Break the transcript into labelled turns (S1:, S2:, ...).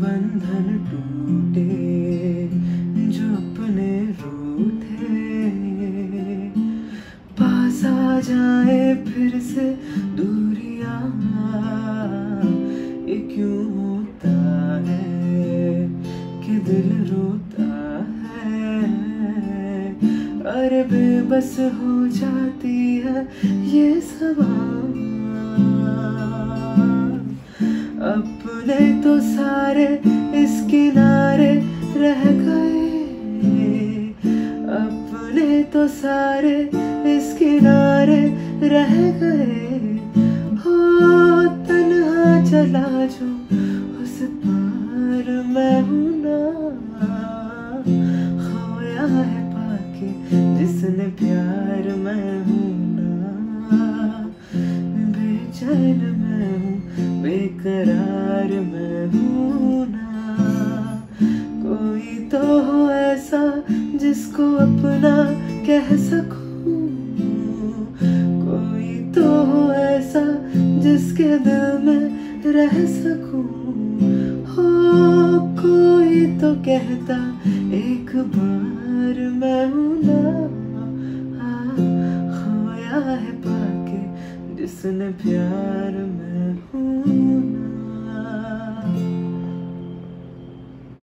S1: बंधन टूटे जो अपने रूठे, पास आ जाए फिर से दूरियां, ये क्यों होता है कि दिल रोता है। अरे बेबस हो जाती है ये सवाल, अपने तो सारे इस किनारे रह गए, अपने तो सारे इस किनारे रह गए। हो तन्हा चला जो उस पार मैं हूँ ना, खोया है पाके जिसने प्यार मैं हूँ ना, बेचैन मैं हूँ बेकरार मैं हूँ ना। कोई तो हो ऐसा जिसको अपना कह सकूं, कोई तो हो ऐसा जिसके दिल में रह सकूं। हो कोई तो कहता एक बार मैं हूँ ना, खोया है पाके जिसने प्यार